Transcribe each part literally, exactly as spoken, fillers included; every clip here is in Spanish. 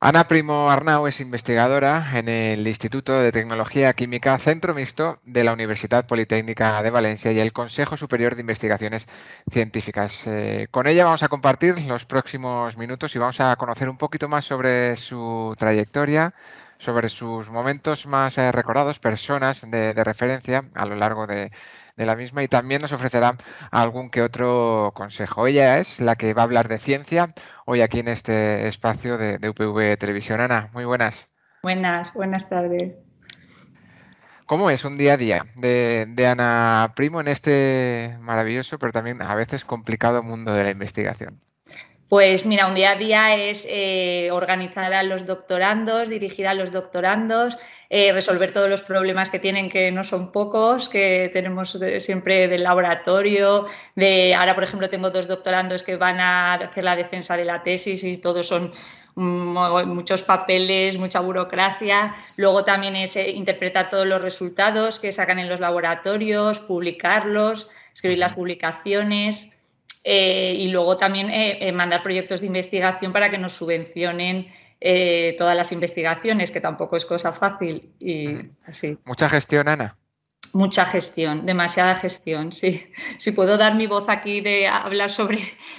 Ana Primo Arnau es investigadora en el Instituto de Tecnología Química Centro Mixto de la Universidad Politécnica de Valencia y el Consejo Superior de Investigaciones Científicas. Eh, con ella vamos a compartir los próximos minutos y vamos a conocer un poquito más sobre su trayectoria, sobre sus momentos más eh, recordados, personas de, de referencia a lo largo de, de la misma, y también nos ofrecerá algún que otro consejo. Ella es la que va a hablar de ciencia hoy aquí en este espacio de, de U P V Televisión. Ana, muy buenas. Buenas, buenas tardes. ¿Cómo es un día a día de, de Ana Primo en este maravilloso, pero también a veces complicado mundo de la investigación? Pues mira, un día a día es eh, organizar a los doctorandos, dirigir a los doctorandos, eh, resolver todos los problemas que tienen, que no son pocos, que tenemos de, siempre del laboratorio. De, ahora, por ejemplo, tengo dos doctorandos que van a hacer la defensa de la tesis y todos son muchos papeles, mucha burocracia. Luego también es eh, interpretar todos los resultados que sacan en los laboratorios, publicarlos, escribir las publicaciones. Eh, y luego también eh, eh, mandar proyectos de investigación para que nos subvencionen eh, todas las investigaciones, que tampoco es cosa fácil. Y así. ¿Mucha gestión, Ana? Mucha gestión, demasiada gestión, sí. Si puedo dar mi voz aquí de hablar sobre...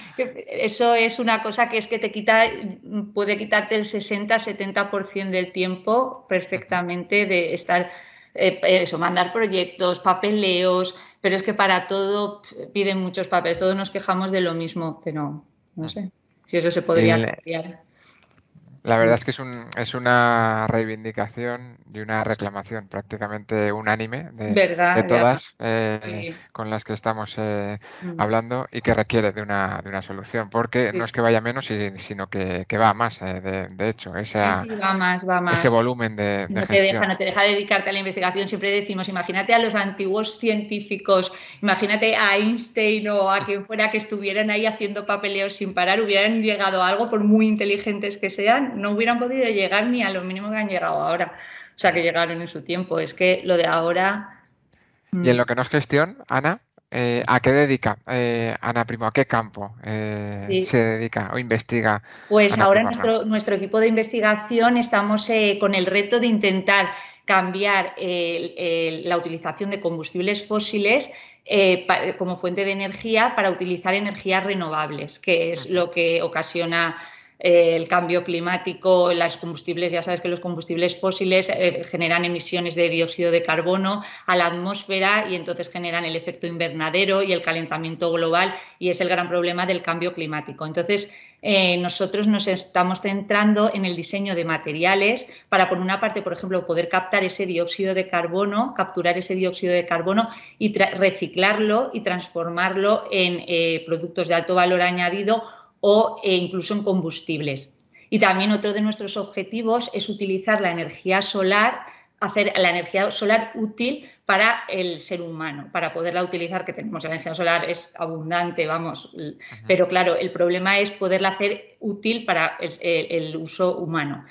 Eso es una cosa que es que te quita, puede quitarte el sesenta a setenta por ciento del tiempo perfectamente de estar... Eh, eso, mandar proyectos, papeleos, pero es que para todo piden muchos papeles, todos nos quejamos de lo mismo, pero no sé si eso se podría El, cambiar. La verdad es que es, un, es una reivindicación y una reclamación prácticamente unánime de, de ¿Verdad? Ya. todas eh, Sí. con las que estamos eh, Mm. hablando, y que requiere de una, de una solución, porque Sí. no es que vaya menos, sino que, que va más, eh, de, de hecho, Sí, esa, sí, va más, va ese más. volumen de, de No te deja, gestión. no te deja dedicarte a la investigación. Siempre decimos, imagínate a los antiguos científicos, imagínate a Einstein o a quien fuera que estuvieran ahí haciendo papeleos sin parar, hubieran llegado a algo, por muy inteligentes que sean, no hubieran podido llegar ni a lo mínimo que han llegado ahora. O sea, que llegaron en su tiempo. Es que lo de ahora... Y en Mm. lo que no es gestión, Ana, eh, ¿a qué dedica eh, Ana Primo? ¿A qué campo eh, Sí. se dedica o investiga Pues Ana ahora Primo Arnau? nuestro, nuestro equipo de investigación estamos eh, con el reto de intentar cambiar el, el, la utilización de combustibles fósiles eh, pa, como fuente de energía para utilizar energías renovables, que es lo que ocasiona eh, el cambio climático. Los combustibles, ya sabes que los combustibles fósiles eh, generan emisiones de dióxido de carbono a la atmósfera y entonces generan el efecto invernadero y el calentamiento global, y es el gran problema del cambio climático. Entonces, Eh, nosotros nos estamos centrando en el diseño de materiales para, por una parte, por ejemplo, poder captar ese dióxido de carbono, capturar ese dióxido de carbono y reciclarlo y transformarlo en eh, productos de alto valor añadido o eh, incluso en combustibles. Y también otro de nuestros objetivos es utilizar la energía solar, hacer la energía solar útil para el ser humano, para poderla utilizar, que tenemos la energía solar, es abundante, vamos, uh-huh. Pero claro, el problema es poderla hacer útil para el, el uso humano.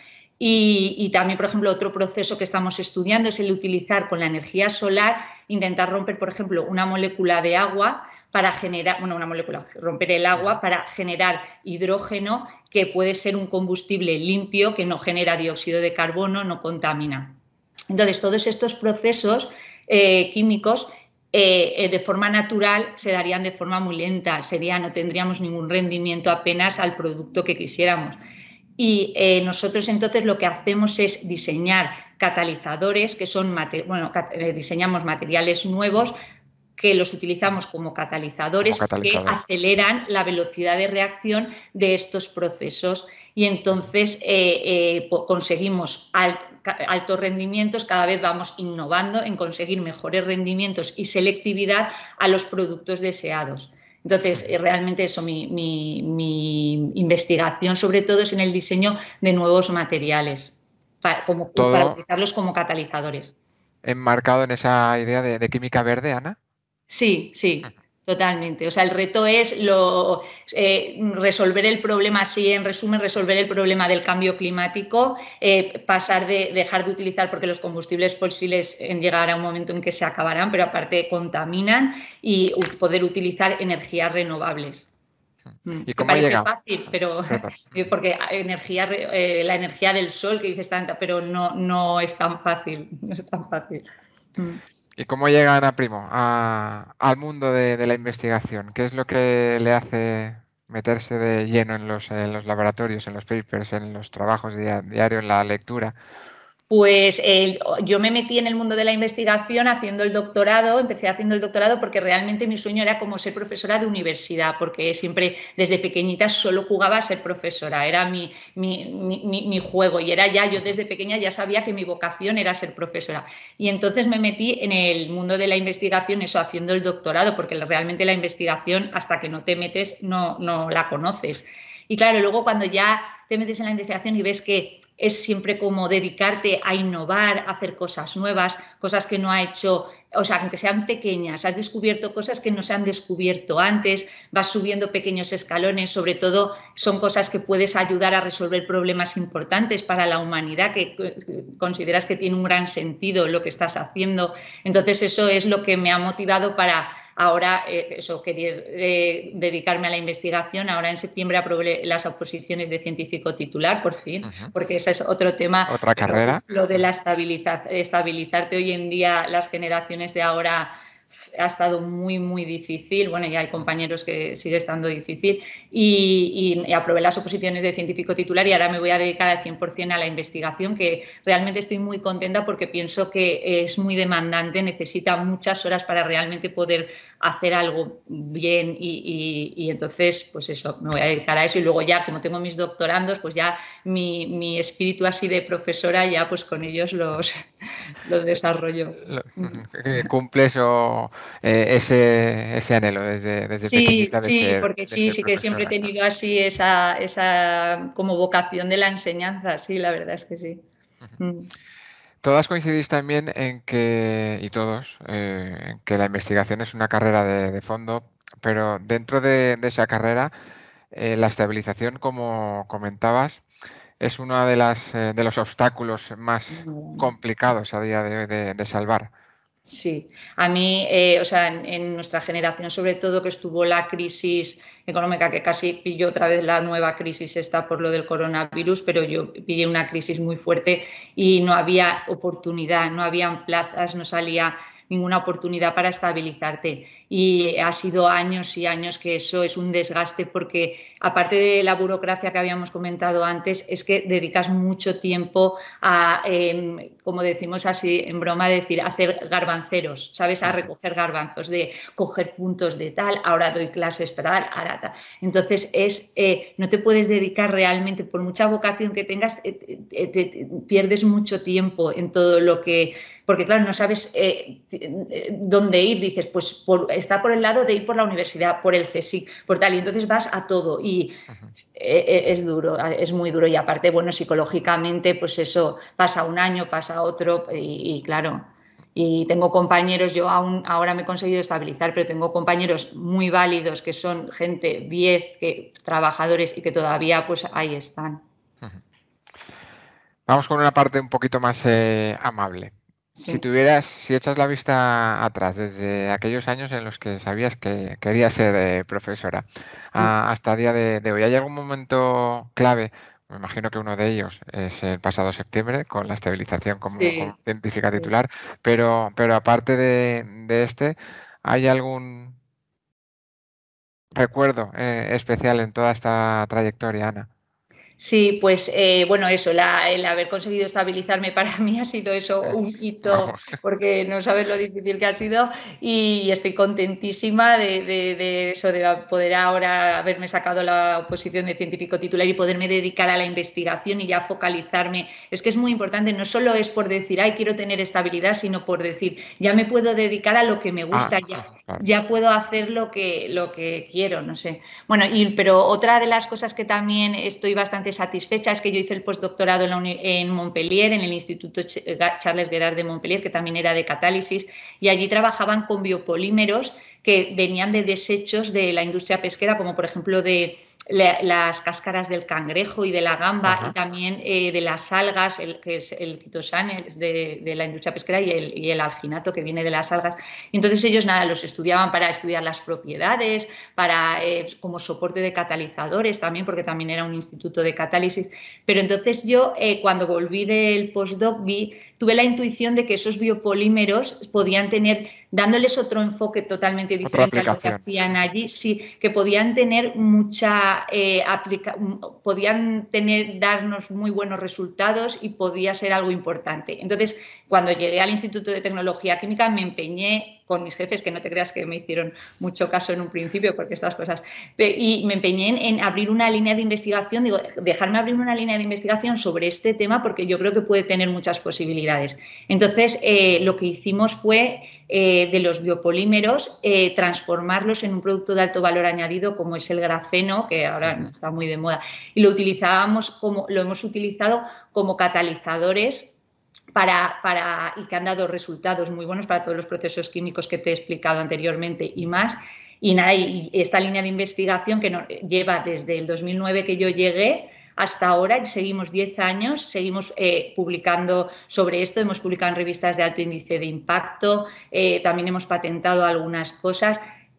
Y, y también, por ejemplo, otro proceso que estamos estudiando es el utilizar con la energía solar, intentar romper, por ejemplo, una molécula de agua para generar, bueno, una molécula, romper el agua para generar hidrógeno, que puede ser un combustible limpio, que no genera dióxido de carbono, no contamina. Entonces, todos estos procesos eh, químicos eh, de forma natural se darían de forma muy lenta, sería, no tendríamos ningún rendimiento apenas al producto que quisiéramos. Y eh, nosotros entonces lo que hacemos es diseñar catalizadores, que son, bueno, diseñamos materiales nuevos que los utilizamos como catalizadores, como catalizador. que aceleran la velocidad de reacción de estos procesos. Y entonces eh, eh, conseguimos alt, altos rendimientos, cada vez vamos innovando en conseguir mejores rendimientos y selectividad a los productos deseados. Entonces, eh, realmente eso, mi, mi, mi investigación sobre todo es en el diseño de nuevos materiales, para, como, para utilizarlos como catalizadores. ¿Enmarcado en esa idea de, de química verde, Ana? Sí, sí, totalmente. O sea, el reto es lo, eh, resolver el problema, así en resumen, resolver el problema del cambio climático, eh, pasar de dejar de utilizar, porque los combustibles fósiles llegará un momento en que se acabarán, pero aparte contaminan, y poder utilizar energías renovables. ¿Y Que cómo parece llega? fácil, pero Perdón. porque energía, eh, la energía del sol que dices tanta, pero no, no es tan fácil, no es tan fácil. ¿Y cómo llega Ana Primo a- al mundo de, de la investigación? ¿Qué es lo que le hace meterse de lleno en los, en los laboratorios, en los papers, en los trabajos dia- diarios, en la lectura? Pues eh, yo me metí en el mundo de la investigación haciendo el doctorado, empecé haciendo el doctorado porque realmente mi sueño era como ser profesora de universidad, porque siempre desde pequeñita solo jugaba a ser profesora, era mi, mi, mi, mi juego y era ya, yo desde pequeña ya sabía que mi vocación era ser profesora. Y entonces me metí en el mundo de la investigación, eso, haciendo el doctorado, porque realmente la investigación hasta que no te metes no, no la conoces. Y claro, luego cuando ya te metes en la investigación y ves que es siempre como dedicarte a innovar, a hacer cosas nuevas, cosas que no ha hecho, o sea, aunque sean pequeñas, has descubierto cosas que no se han descubierto antes, vas subiendo pequeños escalones, sobre todo son cosas que puedes ayudar a resolver problemas importantes para la humanidad, que consideras que tiene un gran sentido lo que estás haciendo. Entonces eso es lo que me ha motivado para ahora, eh, eso, quería eh, dedicarme a la investigación. Ahora en septiembre aprobé las oposiciones de científico titular, por fin, Ujú. porque ese es otro tema. ¿Otra Pero carrera? lo de la estabilizar, estabilizarte hoy en día, las generaciones de ahora ha estado muy, muy difícil. Bueno, ya hay compañeros que sigue estando difícil. Y, y aprobé las oposiciones de científico titular y ahora me voy a dedicar al cien por cien a la investigación, que realmente estoy muy contenta porque pienso que es muy demandante, necesita muchas horas para realmente poder hacer algo bien y, y, y entonces, pues eso, me voy a dedicar a eso. Y luego ya, como tengo mis doctorandos, pues ya mi, mi espíritu así de profesora, ya pues con ellos los, los desarrollo. Lo- que cumple eso, eh, ese, ese anhelo desde, desde Sí, pequeñita de sí, ser, porque de sí, ser sí que siempre he profesora, ¿no? tenido así esa, esa como vocación de la enseñanza, sí, la verdad es que sí. Ujú. Mm. Todas coincidís también en que, y todos, eh, en que la investigación es una carrera de, de fondo, pero dentro de, de esa carrera, eh, la estabilización, como comentabas, es uno de las, eh, de los obstáculos más complicados a día de hoy de, de salvar. Sí, a mí, eh, o sea, en, en nuestra generación, sobre todo que estuvo la crisis económica, que casi pilló otra vez la nueva crisis esta por lo del coronavirus, pero yo pillé una crisis muy fuerte y no había oportunidad, no habían plazas, no salía ninguna oportunidad para estabilizarte. Y ha sido años y años que eso es un desgaste porque, aparte de la burocracia que habíamos comentado antes, es que dedicas mucho tiempo a, eh, como decimos así en broma, decir, hacer garbanceros, ¿sabes? A recoger garbanzos, de coger puntos de tal, ahora doy clases para tal, ahora tal. Entonces, es, eh, no te puedes dedicar realmente, por mucha vocación que tengas, eh, eh, te, pierdes mucho tiempo en todo lo que... Porque, claro, no sabes eh, dónde ir. Dices, pues por, está por el lado de ir por la universidad, por el CSIC, por tal. Y entonces vas a todo. Y es duro, es muy duro. Y aparte, bueno, psicológicamente, pues eso, pasa un año, pasa otro. Y, y claro, y tengo compañeros, yo aún ahora me he conseguido estabilizar, pero tengo compañeros muy válidos que son gente diez, que, trabajadores y que todavía pues ahí están. Vamos con una parte un poquito más eh, amable. Si Sí. tuvieras, si echas la vista atrás, desde aquellos años en los que sabías que querías ser eh, profesora, a- hasta el día de, de hoy, ¿hay algún momento clave? Me imagino que uno de ellos es el pasado septiembre, con la estabilización como, Sí, como científica sí. titular, pero, pero aparte de, de este, ¿hay algún recuerdo eh, especial en toda esta trayectoria, Ana? Sí, pues eh, bueno, eso, la, el haber conseguido estabilizarme para mí ha sido eso Eh, un hito, Vamos. porque no sabes lo difícil que ha sido y estoy contentísima de, de, de eso, de poder ahora haberme sacado la oposición de científico titular y poderme dedicar a la investigación y ya focalizarme. Es que es muy importante, no solo es por decir, ay, quiero tener estabilidad, sino por decir, ya me puedo dedicar a lo que me Ah, gusta, ya, claro. ya puedo hacer lo que, lo que quiero, no sé. Bueno, y, pero otra de las cosas que también estoy bastante satisfecha es que yo hice el postdoctorado en, la uni, en Montpellier, en el Instituto Charles Gerard de Montpellier, que también era de catálisis, y allí trabajaban con biopolímeros que venían de desechos de la industria pesquera, como por ejemplo de, la, las cáscaras del cangrejo y de la gamba. Ajá. Y también eh, de las algas, el, que es el quitosan de, de la industria pesquera y el, y el alginato que viene de las algas. Y entonces ellos nada, los estudiaban para estudiar las propiedades, para eh, como soporte de catalizadores también, porque también era un instituto de catálisis. Pero entonces yo eh, cuando volví del postdoc vi, tuve la intuición de que esos biopolímeros podían tener, dándoles otro enfoque totalmente diferente a lo que hacían allí, sí, que podían tener mucha, eh, aplica, podían tener, darnos muy buenos resultados y podía ser algo importante. Entonces, cuando llegué al Instituto de Tecnología Química me empeñé con mis jefes, que no te creas que me hicieron mucho caso en un principio, porque estas cosas, y me empeñé en, en abrir una línea de investigación, digo, dejarme abrir una línea de investigación sobre este tema porque yo creo que puede tener muchas posibilidades. Entonces, eh, lo que hicimos fue eh, de los biopolímeros eh, transformarlos en un producto de alto valor añadido como es el grafeno, que ahora uh-huh. está muy de moda, y lo utilizábamos como, lo hemos utilizado como catalizadores Para, para, y que han dado resultados muy buenos para todos los procesos químicos que te he explicado anteriormente y más. Y nada, y esta línea de investigación que no, lleva desde el dos mil nueve que yo llegué hasta ahora, y seguimos diez años, seguimos eh, publicando sobre esto, hemos publicado en revistas de alto índice de impacto, eh, también hemos patentado algunas cosas.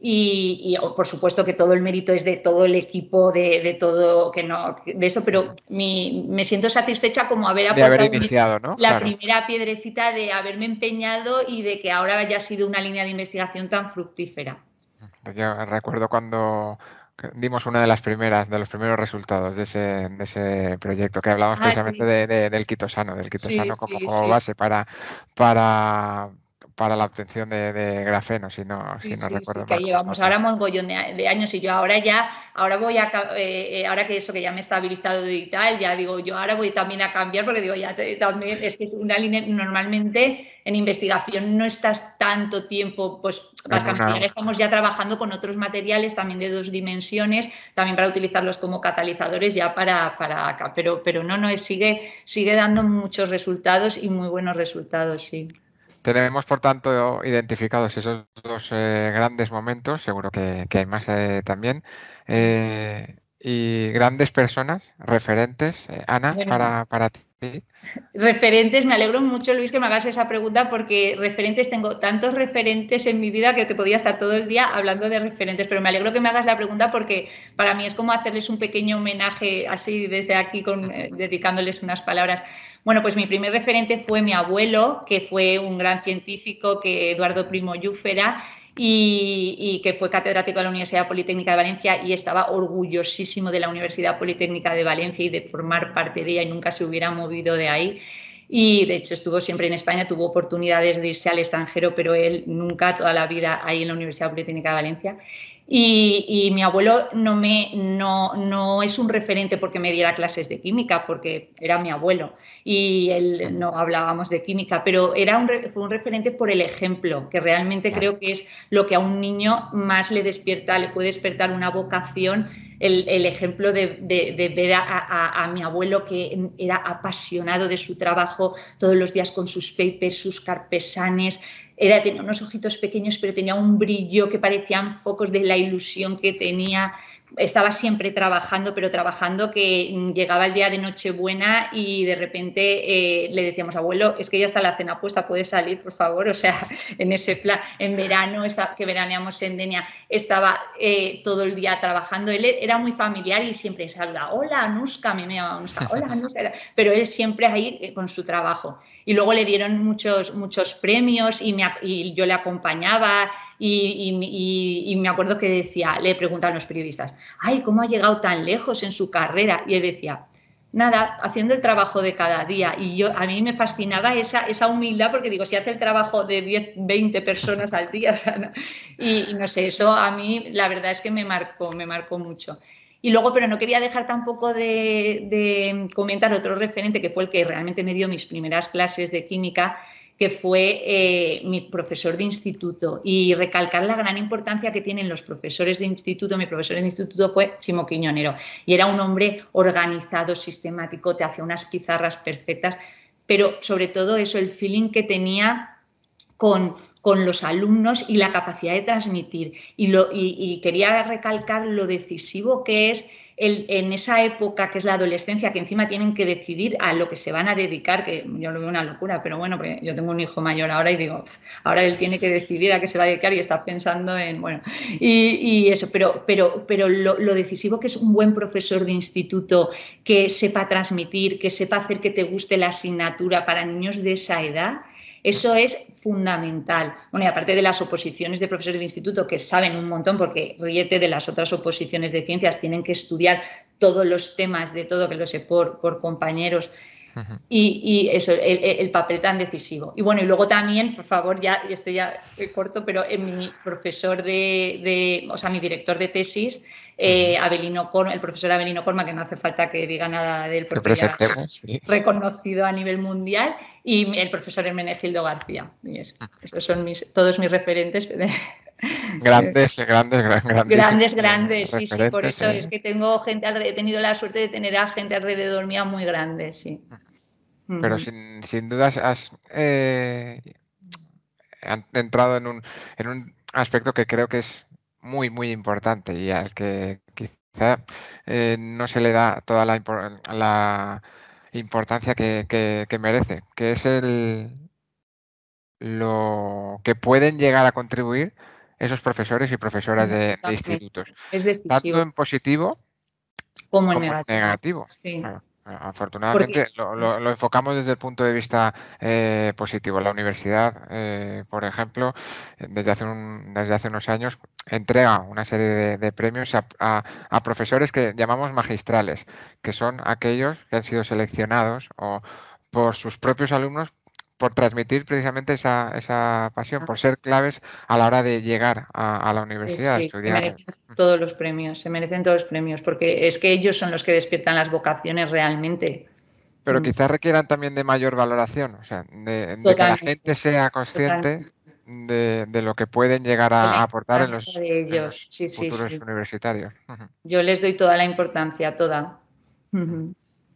Y, y por supuesto que todo el mérito es de todo el equipo, de, de todo, que no, de eso, pero mi, me siento satisfecha como haber aportado haber iniciado, ¿no? la claro. primera piedrecita de haberme empeñado y de que ahora haya sido una línea de investigación tan fructífera. Yo recuerdo cuando dimos una de las primeras, de los primeros resultados de ese, de ese proyecto, que hablábamos ah, precisamente sí. de, de, del quitosano, del quitosano sí, como, sí, como sí. base para, para, para la obtención de, de grafeno, si no, sí, si no sí, recuerdo sí, que mal. llevamos ahora mogollón de, de años y yo ahora ya, ahora voy a, eh, ahora que eso que ya me he estabilizado y tal, ya digo, yo ahora voy también a cambiar porque digo, ya te, también, es que es una línea, normalmente en investigación no estás tanto tiempo, pues básicamente una... ahora estamos ya trabajando con otros materiales también de dos dimensiones, también para utilizarlos como catalizadores ya para, para acá, pero, pero no, no, sigue, sigue dando muchos resultados y muy buenos resultados, sí. Tenemos, por tanto, identificados esos dos eh, grandes momentos, seguro que, que hay más eh, también, eh, y grandes personas, referentes. Eh, Ana, bueno, para, para ti. Referentes, me alegro mucho, Luis, que me hagas esa pregunta porque referentes, tengo tantos referentes en mi vida que te podía estar todo el día hablando de referentes, pero me alegro que me hagas la pregunta porque para mí es como hacerles un pequeño homenaje así desde aquí, con, eh, dedicándoles unas palabras. Bueno, pues mi primer referente fue mi abuelo, que fue un gran científico, que Eduardo Primo Llúfera, Y, y que fue catedrático de la Universidad Politécnica de Valencia y estaba orgullosísimo de la Universidad Politécnica de Valencia y de formar parte de ella y nunca se hubiera movido de ahí. Y de hecho estuvo siempre en España, tuvo oportunidades de irse al extranjero, pero él nunca, toda la vida ahí en la Universidad Politécnica de Valencia. Y, y mi abuelo no, me, no, no es un referente porque me diera clases de química, porque era mi abuelo y él no hablábamos de química, pero era un, fue un referente por el ejemplo, que realmente creo que es lo que a un niño más le despierta, le puede despertar una vocación, el, el ejemplo de, de, de ver a, a, a mi abuelo que era apasionado de su trabajo todos los días con sus papers, sus carpesanes. Era, tenía unos ojitos pequeños, pero tenía un brillo que parecían focos de la ilusión que tenía. Estaba siempre trabajando, pero trabajando que llegaba el día de Nochebuena y de repente eh, le decíamos, abuelo, es que ya está la cena puesta, ¿puedes salir, por favor? O sea, en ese plan, en verano, esa, que veraneamos en Denia, estaba eh, todo el día trabajando. Él era muy familiar y siempre saludaba, hola, Anuska, a mí me llamaba Anuska, hola, Anuska, pero él siempre ahí eh, con su trabajo. Y luego le dieron muchos, muchos premios y, me, y yo le acompañaba y, y, y, y me acuerdo que decía, le preguntaban los periodistas, ay, ¿cómo ha llegado tan lejos en su carrera? Y él decía, nada, haciendo el trabajo de cada día. Y yo, a mí me fascinaba esa, esa humildad porque digo, si hace el trabajo de diez, veinte personas al día, o sea, no, y, y no sé, eso a mí la verdad es que me marcó, me marcó mucho. Y luego, pero no quería dejar tampoco de, de comentar otro referente que fue el que realmente me dio mis primeras clases de química, que fue eh, mi profesor de instituto, y recalcar la gran importancia que tienen los profesores de instituto. Mi profesor de instituto fue Chimo Quiñonero y era un hombre organizado, sistemático, te hacía unas pizarras perfectas, pero sobre todo eso, el feeling que tenía con... con los alumnos y la capacidad de transmitir. Y, lo, y, y quería recalcar lo decisivo que es el, en esa época que es la adolescencia, que encima tienen que decidir a lo que se van a dedicar, que yo lo veo una locura, pero bueno, porque yo tengo un hijo mayor ahora y digo, ahora él tiene que decidir a qué se va a dedicar y está pensando en, bueno, y, y eso, pero, pero, pero lo, lo decisivo que es un buen profesor de instituto que sepa transmitir, que sepa hacer que te guste la asignatura para niños de esa edad. Eso es fundamental. Bueno, y aparte de las oposiciones de profesores de instituto que saben un montón, porque ríete de las otras oposiciones de ciencias, tienen que estudiar todos los temas de todo, que lo sé por, por compañeros. Uh-huh. y, y eso, el, el papel tan decisivo. Y bueno, y luego también, por favor, ya, esto ya corto, pero en mi profesor de, de, o sea, mi director de tesis, eh, Avelino Corma, el profesor Avelino Corma, que no hace falta que diga nada de él porque ya es sí. reconocido a nivel mundial, y el profesor Hermenegildo García. Y eso, estos son mis, todos mis referentes. Grandes, grandes, grandes. Grandes, grandes, sí, sí, por eso eh. es que tengo gente, he tenido la suerte de tener a gente alrededor mía muy grande, sí. Pero uh-huh. sin, sin dudas has eh, entrado en un, en un aspecto que creo que es muy, muy importante y al que quizá eh, no se le da toda la, la importancia que, que, que merece, que es el lo que pueden llegar a contribuir esos profesores y profesoras de, de institutos. Es decisivo. Tanto en positivo como en como negativo. En negativo. Sí. Claro. Afortunadamente Porque... lo, lo, lo enfocamos desde el punto de vista eh, positivo. La universidad, eh, por ejemplo, desde hace, un, desde hace unos años entrega una serie de, de premios a, a, a profesores que llamamos magistrales, que son aquellos que han sido seleccionados o por sus propios alumnos por transmitir precisamente esa, esa pasión, por ser claves a la hora de llegar a, a la universidad. Sí, a estudiar. Se merecen todos los premios, se merecen todos los premios, porque es que ellos son los que despiertan las vocaciones realmente. Pero quizás requieran también de mayor valoración, o sea, de, de que la gente sea consciente de, de lo que pueden llegar a, a aportar en los, de ellos. en los sí, sí, futuros sí. universitarios. Yo les doy toda la importancia, toda. Uh-huh.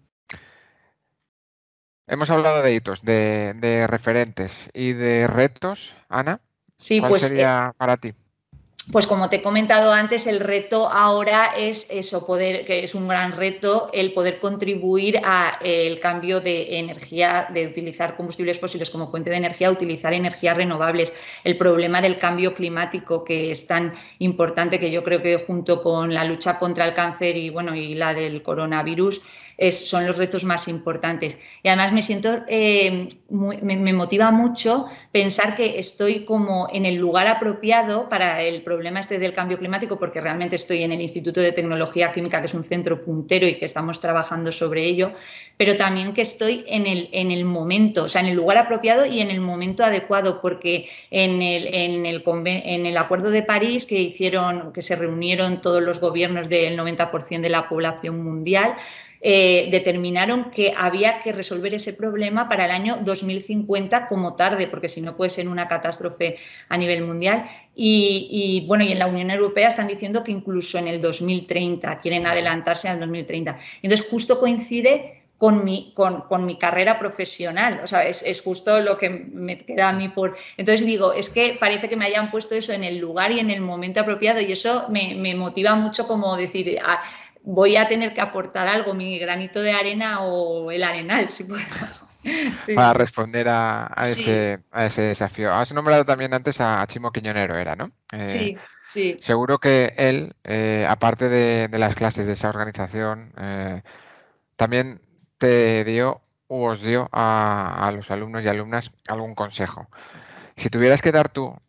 Hemos hablado de hitos, de, de referentes y de retos, Ana. Sí, ¿Cuál pues, sería eh, para ti? Pues como te he comentado antes, el reto ahora es eso, poder, que es un gran reto, el poder contribuir al cambio de energía, de utilizar combustibles fósiles como fuente de energía, a utilizar energías renovables. El problema del cambio climático, que es tan importante, que yo creo que junto con la lucha contra el cáncer y, bueno, y la del coronavirus, Es, son los retos más importantes. Y además me siento, eh, muy, me, me motiva mucho pensar que estoy como en el lugar apropiado para el problema este del cambio climático, porque realmente estoy en el Instituto de Tecnología Química, que es un centro puntero y que estamos trabajando sobre ello, pero también que estoy en el, en el momento, o sea, en el lugar apropiado y en el momento adecuado, porque en el, en el, en el Acuerdo de París que hicieron, que se reunieron todos los gobiernos del noventa por ciento de la población mundial, Eh, determinaron que había que resolver ese problema para el año dos mil cincuenta como tarde, porque si no puede ser una catástrofe a nivel mundial. Y, y bueno, y en la Unión Europea están diciendo que incluso en el dos mil treinta, quieren adelantarse al dos mil treinta. Entonces justo coincide con mi, con, con mi carrera profesional, o sea, es, es justo lo que me queda a mí por... Entonces digo, es que parece que me hayan puesto eso en el lugar y en el momento apropiado, y eso me, me motiva mucho, como decir... A, voy a tener que aportar algo, mi granito de arena o el arenal, si puedo. Sí. Para responder a, a, sí. ese, a ese desafío. Has nombrado también antes a Chimo Quiñonero, era, ¿no? Eh, sí, sí. Seguro que él, eh, aparte de, de las clases de esa organización, eh, también te dio u os dio a, a los alumnos y alumnas algún consejo. Si tuvieras que dar tú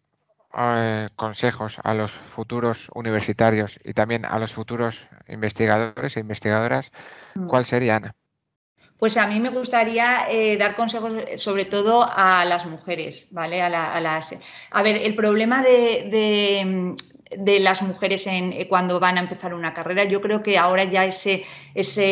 Eh, consejos a los futuros universitarios y también a los futuros investigadores e investigadoras, ¿cuál sería, Ana? Pues a mí me gustaría eh, dar consejos sobre todo a las mujeres, ¿vale? A, la, a, las... a ver, el problema de, de, de las mujeres en, cuando van a empezar una carrera, yo creo que ahora ya ese, ese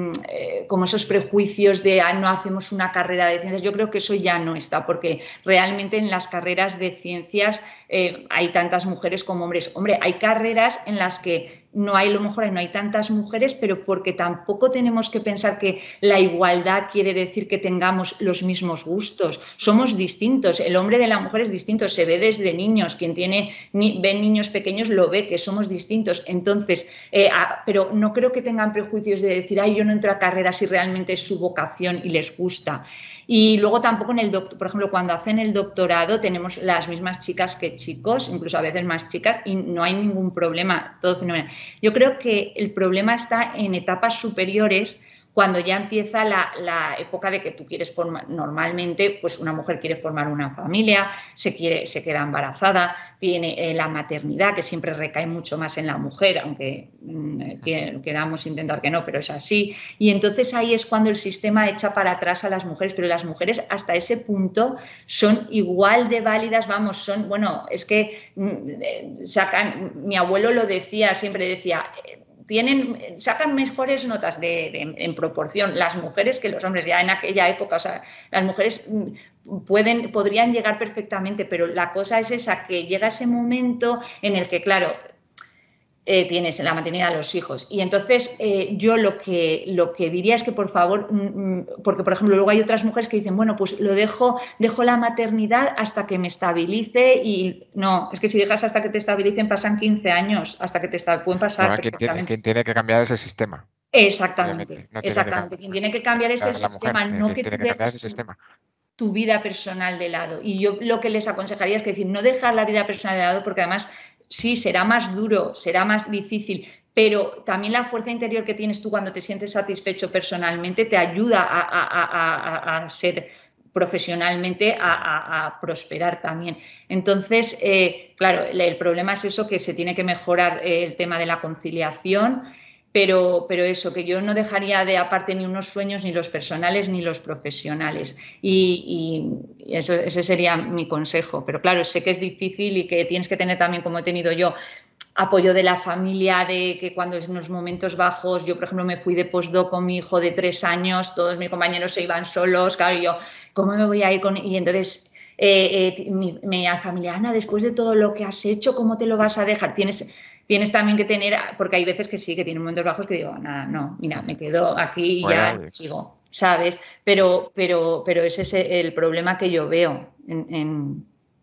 eh, como esos prejuicios de ah, no hacemos una carrera de ciencias, yo creo que eso ya no está, porque realmente en las carreras de ciencias eh, hay tantas mujeres como hombres. Hombre, hay carreras en las que no hay, a lo mejor no hay tantas mujeres, pero porque tampoco tenemos que pensar que la igualdad quiere decir que tengamos los mismos gustos. Somos distintos, el hombre de la mujer es distinto, se ve desde niños. Quien tiene, ni, ve niños pequeños pequeños lo ve, que somos distintos. Entonces, eh, a, pero no creo que tengan prejuicios de decir, ay, yo no entro a carrera si realmente es su vocación y les gusta. Y luego tampoco en el doctor, por ejemplo, cuando hacen el doctorado tenemos las mismas chicas que chicos, incluso a veces más chicas, y no hay ningún problema, todo fenomenal. Yo creo que el problema está en etapas superiores, cuando ya empieza la, la época de que tú quieres formar, normalmente pues una mujer quiere formar una familia, se, quiere, se queda embarazada, tiene eh, la maternidad, que siempre recae mucho más en la mujer, aunque mmm, queramos intentar que no, pero es así. Y entonces ahí es cuando el sistema echa para atrás a las mujeres, pero las mujeres hasta ese punto son igual de válidas, vamos, son, bueno, es que mmm, sacan, mi abuelo lo decía, siempre decía, tienen, sacan mejores notas de, de, en proporción las mujeres que los hombres ya en aquella época. O sea, las mujeres pueden, podrían llegar perfectamente, pero la cosa es esa, que llega ese momento en el que, claro, eh, tienes la maternidad de los hijos. Y entonces eh, yo lo que, lo que diría es que, por favor, mm, porque, por ejemplo, luego hay otras mujeres que dicen, bueno, pues lo dejo, dejo la maternidad hasta que me estabilice. Y no, es que si dejas hasta que te estabilicen pasan quince años, hasta que te está, pueden pasar. Bueno, quien, tiene, quien tiene que cambiar ese sistema. Exactamente, no exactamente. Que quien tiene que cambiar ese la sistema, mujer, no que tiene tú que cambiar ese dejes sistema. tu vida personal de lado. Y yo lo que les aconsejaría es que decir, no dejar la vida personal de lado, porque además sí, será más duro, será más difícil, pero también la fuerza interior que tienes tú cuando te sientes satisfecho personalmente te ayuda a, a, a, a ser profesionalmente, a, a, a prosperar también. Entonces, eh, claro, el, el problema es eso, que se tiene que mejorar eh, el tema de la conciliación, pero, pero eso, que yo no dejaría de aparte ni unos sueños, ni los personales ni los profesionales. Y, y eso, ese sería mi consejo. Pero claro, sé que es difícil y que tienes que tener también, como he tenido yo, apoyo de la familia, de que cuando en los momentos bajos, yo por ejemplo me fui de postdoc con mi hijo de tres años, todos mis compañeros se iban solos, claro, y yo, ¿cómo me voy a ir con...? Y entonces eh, eh, mi, mi familia, Ana, después de todo lo que has hecho, ¿cómo te lo vas a dejar? Tienes... Tienes también que tener, porque hay veces que sí, que tienen momentos bajos que digo, nada, no, mira, me quedo aquí y ya y... sigo, ¿sabes? Pero, pero, pero ese es el problema que yo veo en, en,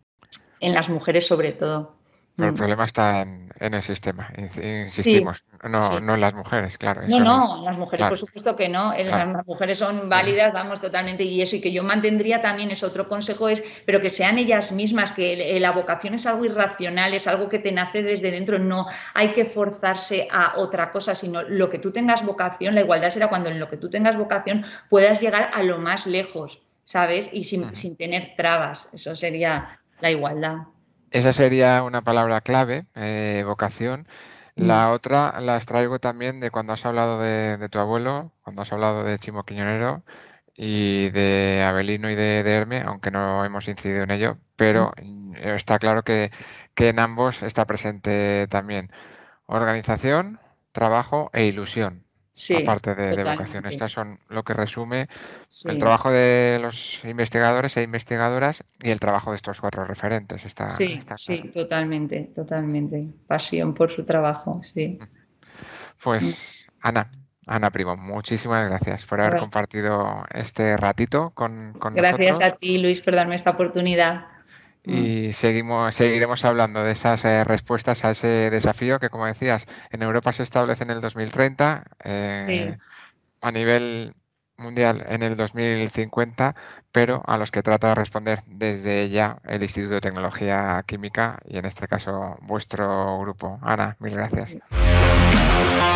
en las mujeres sobre todo. Pero el problema está en, en el sistema, insistimos, sí, no, sí. no en las mujeres, claro. No, eso no, es, las mujeres claro, por supuesto que no, claro. Las mujeres son válidas, vamos, totalmente, y eso, y que yo mantendría también, es otro consejo, es, pero que sean ellas mismas, que la vocación es algo irracional, es algo que te nace desde dentro, no hay que forzarse a otra cosa, sino lo que tú tengas vocación, la igualdad será cuando en lo que tú tengas vocación puedas llegar a lo más lejos, ¿sabes? Y sin, uh-huh. sin tener trabas, eso sería la igualdad. Esa sería una palabra clave, eh, vocación. La mm. otra la extraigo también de cuando has hablado de, de tu abuelo, cuando has hablado de Chimo Quiñonero y de Avelino y de, de Herme, aunque no hemos incidido en ello, pero mm. está claro que, que en ambos está presente también organización, trabajo e ilusión. Sí, aparte de, de vocación. Estas son lo que resume sí. el trabajo de los investigadores e investigadoras y el trabajo de estos cuatro referentes. Está, sí, está sí, claro. totalmente, totalmente. Pasión por su trabajo, sí. Pues Ana, Ana Primo, muchísimas gracias por haber gracias. compartido este ratito con, con gracias nosotros. Gracias a ti, Luis, por darme esta oportunidad. Y seguimos, seguiremos hablando de esas eh, respuestas a ese desafío que, como decías, en Europa se establece en el dos mil treinta, eh, sí. a nivel mundial en el dos mil cincuenta, pero a los que trata de responder desde ya el Instituto de Tecnología Química y en este caso vuestro grupo. Ana, mil gracias. Sí.